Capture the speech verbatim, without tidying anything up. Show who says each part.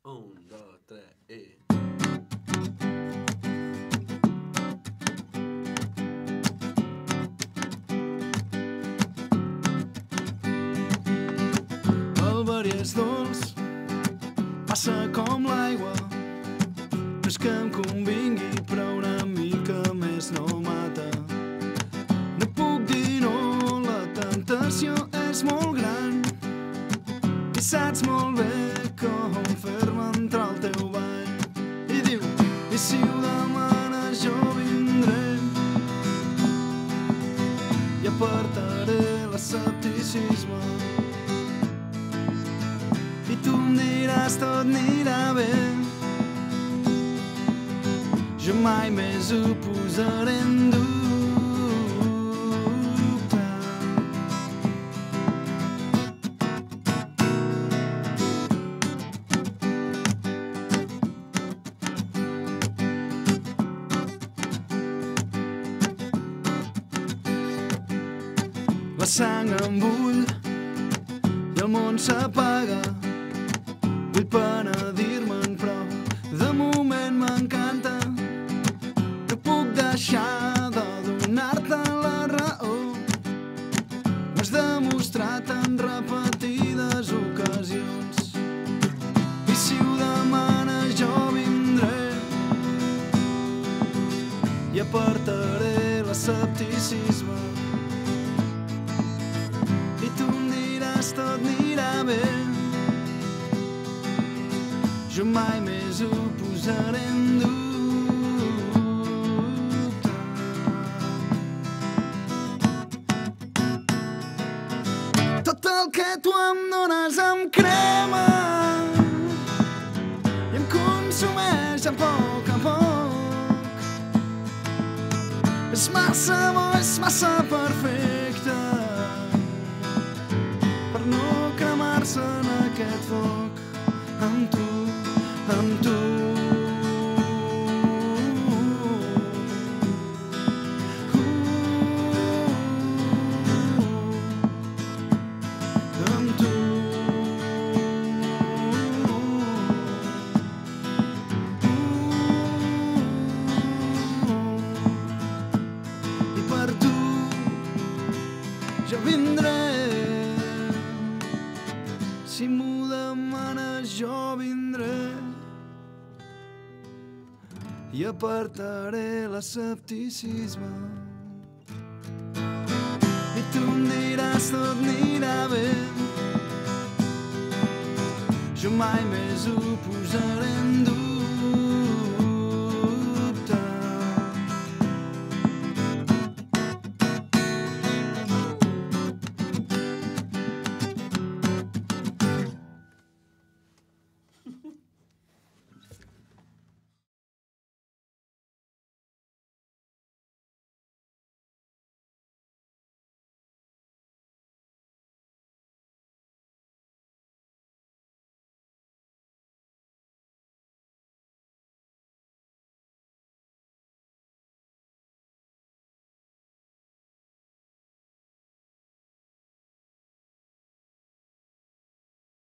Speaker 1: Un, dos, tres i...
Speaker 2: El verí és dolç, passa com l'aigua. No és que em convingui, però una mica més no mata. No puc dir no, la tentació és molt gran. I saps molt bé com fer-me entrar al teu ball. I diu, i si ho demanes jo vindré i apartaré l'escepticisme. I tu em diràs tot anirà bé. Jo mai més ho posaré en dubte. La sang em bull i el món s'apaga. Vull penedir-me'n, però de moment m'encanta. No puc deixar de donar-te la raó. Ho has demostrat en repetides ocasions. I si ho demanes jo vindré i apartaré l'escepticisme. I tu em diràs tot anirà bé. Jo mai més ho posaré en dubte. Tot el que tu em dones em crema i em consumeix a poc a poc. És massa bo, és massa perfecte per no cremar-se en aquest foc. Amb tu, amb tu. Amb tu. I per tu jo vindré. Si m'ho demanes jo vindré i apartaré l'escepticisme. I tu em diràs tot anirà bé. Jo mai més ho posaré en dubte.